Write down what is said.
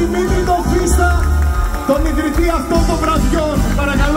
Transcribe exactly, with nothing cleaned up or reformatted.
Δημήτρη τον Φίστα, τον ιδρυτή αυτών των βραδιών. Παρακαλώ.